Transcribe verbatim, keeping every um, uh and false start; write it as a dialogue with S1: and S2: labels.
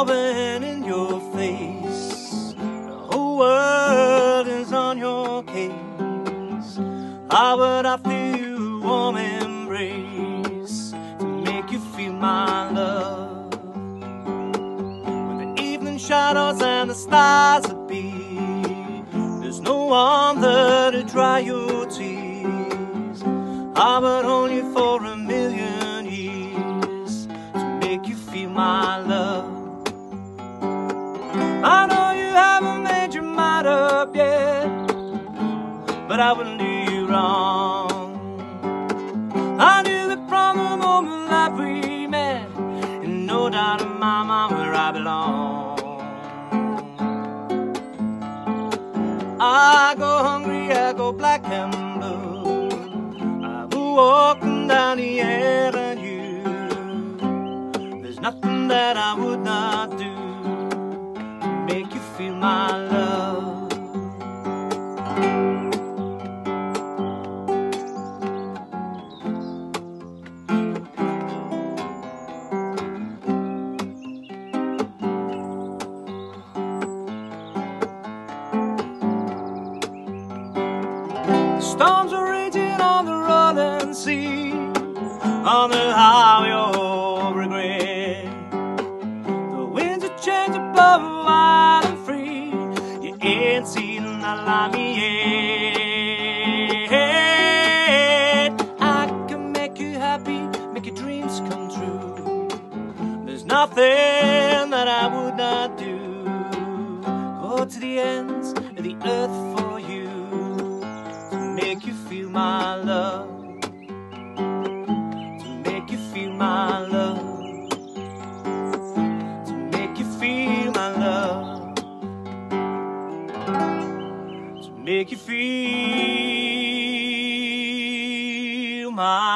S1: blowing in your face. The whole world is on your case. How would I feel a warm embrace to make you feel my love? When the evening shadows and the stars appear, there's no one there to dry your tears. I would hold you for a million years to make you feel my love. I know you haven't made your mind up yet, but I wouldn't do you wrong. I knew that from the moment that we met, and no doubt in my mind where I belong. I go hungry, I go black and blue, I go walking down the avenue. There's nothing that I would not do to make you feel my love. Storms are raging on the rolling sea, on the highway of regret. The winds are changing, blowing wild and free. You ain't seen the light me yet. I can make you happy, make your dreams come true. There's nothing that I would not do. Go to the ends of the earth for you, make you feel my love, to make you feel my love, to make you feel my love, to make you feel my